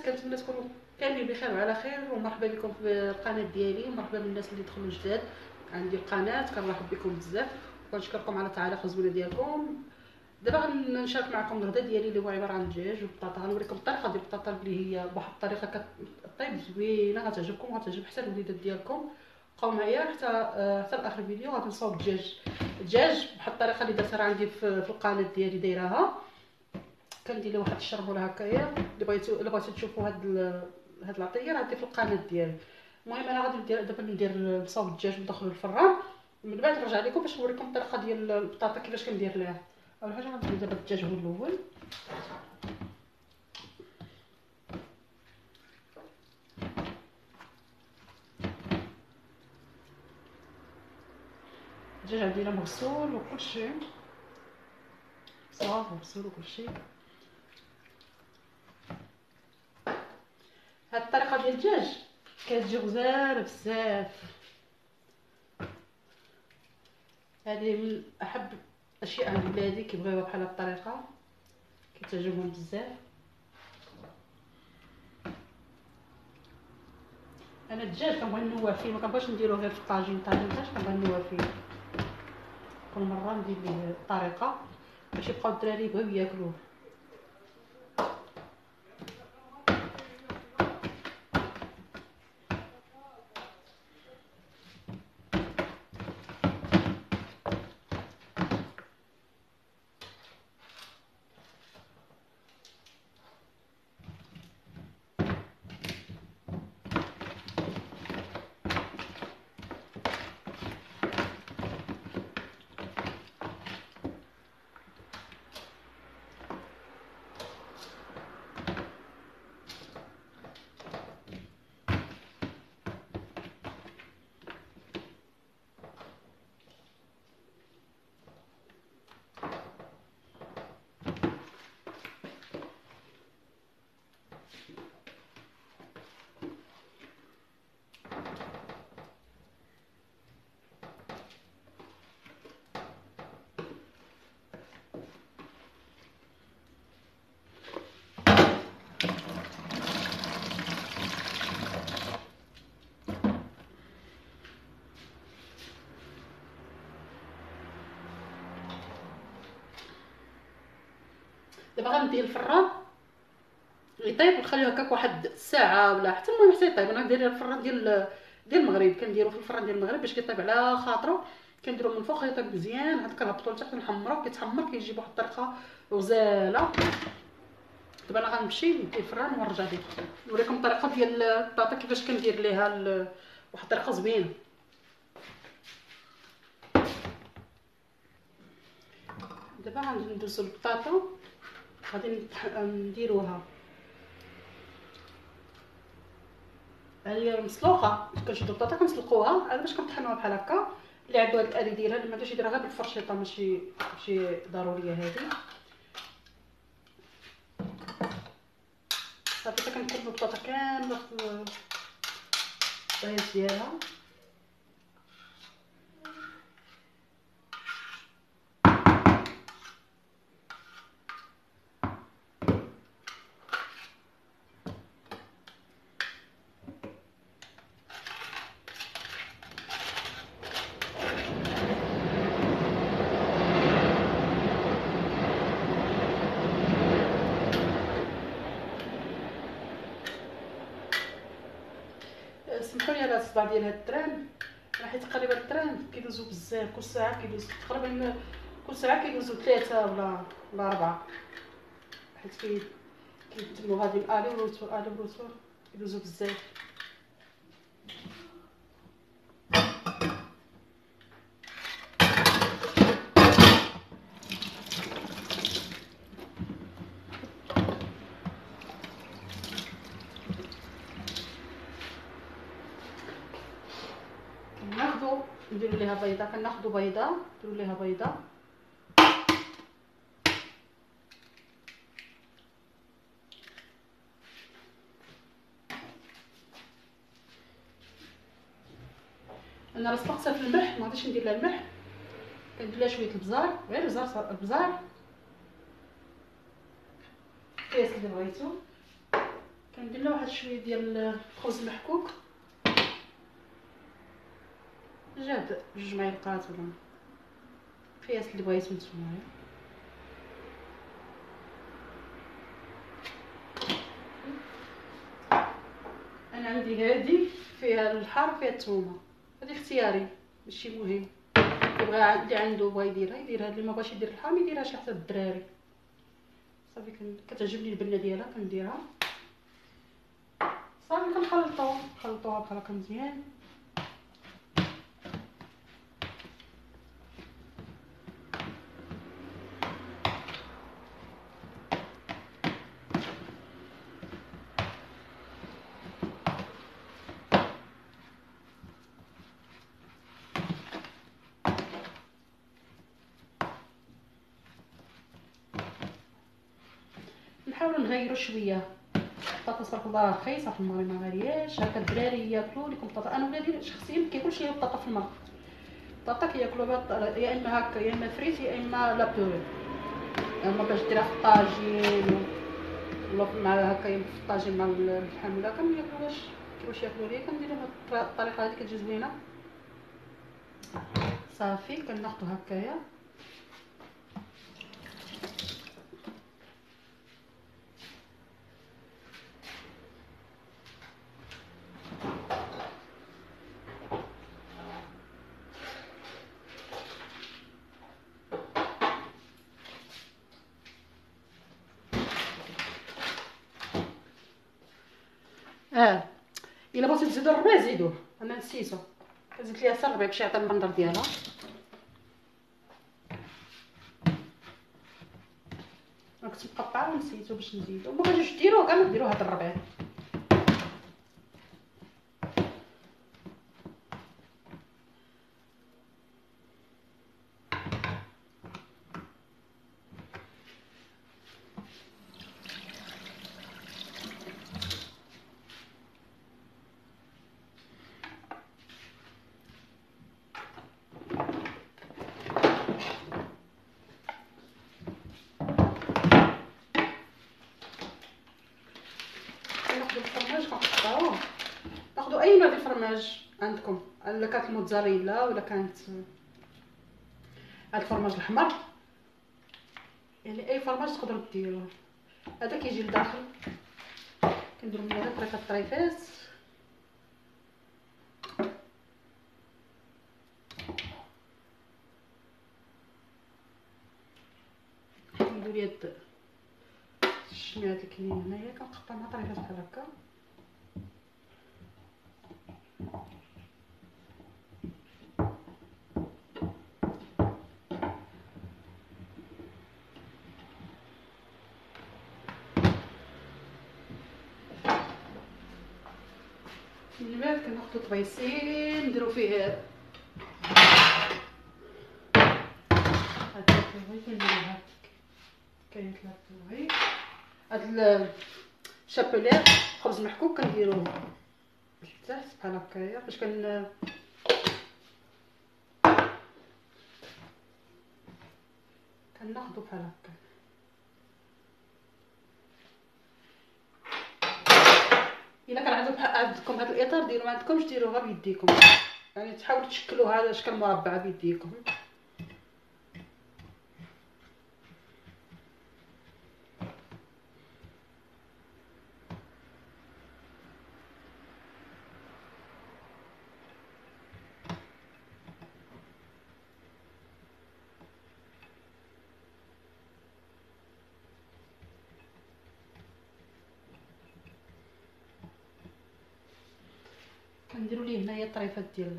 كنتمنى تكونوا كاملين بخير وعلى خير، ومرحبا بكم في القناه ديالي، ومرحبا بالناس اللي دخلوا جداد عندي القناه. كنرحب بكم بزاف وكنشكركم على التعاليق الزوينه ديالكم. دابا غنشارك معكم الغدا ديالي اللي هو عباره عن دجاج وبطاطا. غنوريكم الطريقه ديال البطاطا اللي هي بواحد الطريقه كطيب زوينه، غتعجبكم وغتعجب حتى الوليدات ديالكم. بقاو معايا حتى لاخر الفيديو. غادي نصاوب الدجاج بواحد الطريقه اللي درتها راه عندي في القناه ديالي دايراها. كندير له واحد الشربوله هكايا. اللي بغيتو تشوفوا هاد العطيه راه عندي في القناه ديالي. المهم انا غادي دابا نصاوب الدجاج وندخلو الفران، ومن بعد نرجع لكم باش نوريكم الطريقه ديال البطاطا كيفاش كندير ليها. اول حاجه غندير دابا الدجاج هو الاول. الدجاج عندي مغسول وكلشي صافي، مغسول وكلشي. هاد الطريقه ديال الدجاج كتجي غزاله بزاف. هذه من احب اشياء عند ولادي، كيبغيوها بحال هاد الطريقه، كتعجبهم بزاف. انا الدجاج كنبغي نوع فيه، ما كنبغيش نديرو غير في الطاجين حتى كنبغي نوع فيه. كل مره ندير ليه الطريقه باش يبقاو الدراري يبغيو ياكلوه. دابا غنديه الفران يطيب ونخليوه هكاك واحد الساعه ولا حتى المهم حتى يطيب. انا دايره الفران ديال المغرب، كنديرو في الفران ديال المغرب باش كيطيب على خاطرو. كنديرو من فوق يطيب مزيان، عاد كنهبطو لتحت نحمرو، كيتحمر كيجي بواحد الطريقه غزاله. دابا انا غنمشي ندير الفران ونرجع لكم نوريكم الطريقه ديال البطاطا كيفاش كندير ليها واحد الطريقه زوينه. دابا غندوزو البطاطا، غادي نديروها هي مسلوقه. كنشدو البطاطا كنسلقوها باش كنطحنوها بحال هكا. اللي عنده هاد الالي ديالها اللي ما عندوش يديرها غير بالفرشيطه، ماشي ضروريه هذه. صافي كنكبو البطاطا كامله في الطياش ديالها. سمحوا لي على الصداع ديال هاد التران، حيت تقريبا التران كيدوزو بزاف. كل ساعه كيدوز تقريبا، كل ساعه كيدوزو 3 ولا 4، حيت كيتموا غادي الي وروتور كيدوزو بزاف. نديرو ليها بيضه، كناخدو بيضه نديرو ليها بيضه. انا راه سبقتها في الملح، ما غاديش ندير لها الملح. كندير لها شويه البزار، غير البزار كاس اللي بغيتو. كندير ندير لها واحد شويه ديال الخبز المحكوك، جاد 2 معلقات ولا قياس اللي بغيتو نتوما. انا عندي هذه فيها الحار فيها الثومه، هذه اختياري ماشي مهم، اللي عنده بغا يديرها يديرها، اللي ما بغاش يدير الحار ما يديرهاش حتى الدراري صافي. كتعجبني البنه ديالها كنديرها صافي. كنخلطوها بحال هكا مزيان. نحاولوا نغيروا شويه. البطاطا تبارك الله رخيصه في المغرب ما غالياش هكا، الدراري ياكلوا لكم بطاطا. انا ولادي شخصيا ما كياكلوش ليا البطاطا في المغرب، البطاطا كياكلوا يا اما هكا يا اما فريت يا اما لا بيوري، يا اما باش ديرها في الطاجين ولا مع هكا يا في الطاجين مع اللحم ولا كان ياكلوهاش كيفاش ياكلوا ليا. كندير بهاد الطريقه هذه كتجي زوينه صافي. كناخذوا هكايا الا بغيتو تزيدوا الربيع زيدوه، انا نسيتو زدت ليها حتى الربيع باش يعطي المنظر ديالها. انا كنت مقطعه ونسيتو باش نزيدو، ما غاديوش ديروه كاع، ديروا هذا الربيع. ناخذ الفرماج كنقطعوه، ناخذ اي نوع ديال الفرماج عندكم، الا كانت الموتزاريلا ولا كانت هاد الفرماج الاحمر، يعني اي فرماج تقدروا ديروه. هذا كيجي لداخل كنديروا منه غير طريقه الطريفات. ندير يد الشميات اللي كاينين هنايا كنقطع مع طريفات بحال هكا. من بعد كناخذ طبيسين نديرو فيه هاد الكوغي، كنديرو هاد كاين 3 كوغي. هاد الشابولير خبز محكوك كنديروه لتحت بحال هكايا باش كناخدو بحال هكا. الا كان عندكم هذا الاطار ديروا، ما عندكمش ديروه غير بيديكم، يعني تحاولوا تشكلوا هذا شكل مربع بيديكم. كنديروا ليه هنايا الطريفات ديال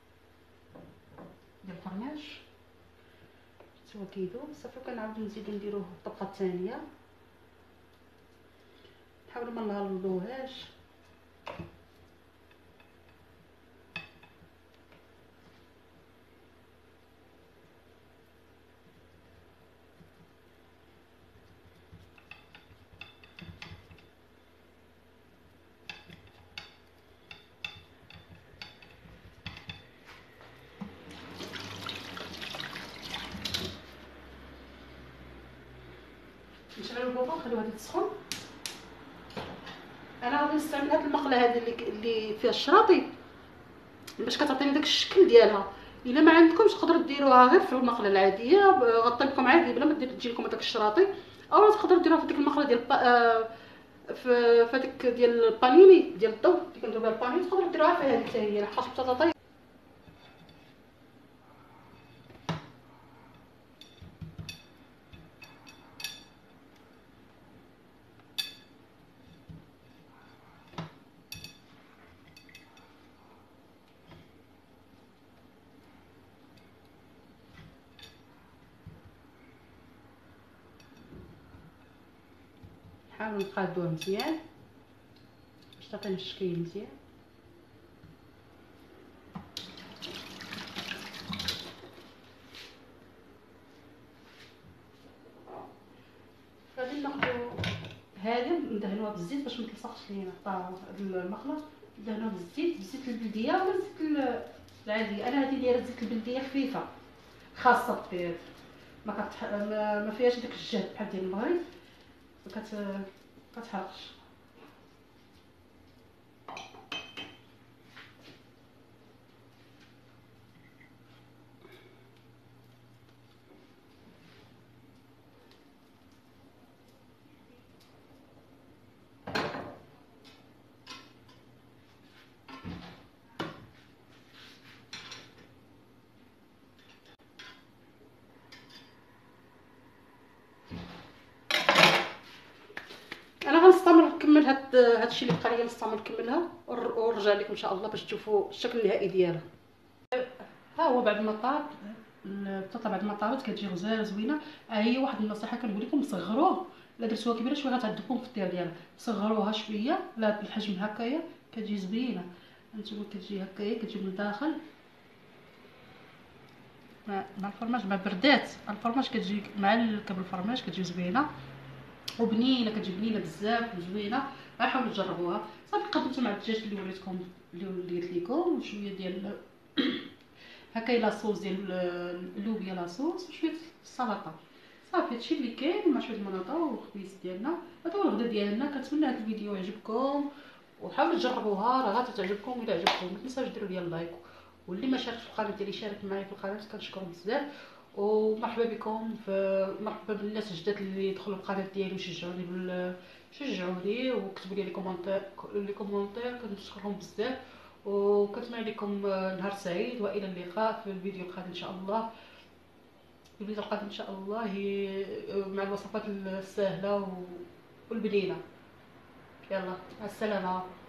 الفرماج حتى هو كيذوب صافي. كنعاودو نزيدو نديروه الطبقه الثانيه، نحاولوا ما نغلظوهاش. نشعلوا البوطه نخليوها تسخن. انا غادي نستعمل هاد المقله هذه اللي فيها الشراطي باش كتعطيني داك الشكل ديالها. الا ما عندكمش تقدروا ديروها غير في المقله العاديه، غطيبكم عادي بلا ما تجي لكم هذاك الشراطي، او تقدروا ديروها في ديك المقله ديال في هذيك ديال البانيني ديال الضو اللي كنديروا بها البانيني، تقدروا ديروها في هذيك حتى هي لحقاش البطاطا. نحاولوا نقادوه مزيان باش تعطينا الشكل مزيان. غادي ناخذوا هذه ندهنوها بالزيت باش ما تلصقش لينا المقله. ندهنوها بالزيت، بزيت البلديه ولا زيت العاديه. انا هذه دايره زيت البلديه خفيفه خاصه الطيب، ما فيهاش داك الجهد بحال ديال المغرب، ما كتحرقش. انا غنستمر نكمل هادشي اللي بقى لي، نستمر نكملها ونرجع لكم ان شاء الله باش تشوفوا الشكل النهائي ديالها. ها هو بعد ما طاب البطاطا، بعد ما طابت كتجي غزاله زوينه. هي واحد النصيحه كنقول لكم، صغروه. الا درتوها كبيره شويه غتعذبكم في الطياب ديالها، صغروها شويه لا الحجم هكايا كتجي زوينه. هانتوما كتجي هكايا كتجي من الداخل مع الفرماج، مع بردات الفرماج كتجي مع الكب الفرماج كتجي زوينه وبنينه، كتجي بنينه بزاف وزوينه. غنحاولوا تجربوها. صافي قدمت مع الدجاج اللي وريتكم، اللي قلت لكم، وشويه ديال هكايا لاصوص ديال اللوبيا لاصوص وشويه السلطه. صافي هادشي اللي كاين مع شويه المناطه والخبيز ديالنا. هذا هو الغدا ديالنا. كنتمنى هذا الفيديو يعجبكم وحاولوا تجربوها، راه غتعجبكم. الا عجبكم ما تنساوش ديروا لي اللايك، واللي ما شاركش في القناه ديالي شارك معايا في القناه، كنشكركم بزاف. ومرحبا بكم مرحبا بالناس الجداد اللي يدخلوا القناه ديالي ويشجعوني شجعوني وكتبوا لي لي كومونتير كنشكرهم بزاف. وكنتمنى لكم نهار سعيد، والى اللقاء في الفيديو القادم ان شاء الله. الفيديو القادم ان شاء الله هي مع الوصفات السهله والبنينه. يلا مع السلامه.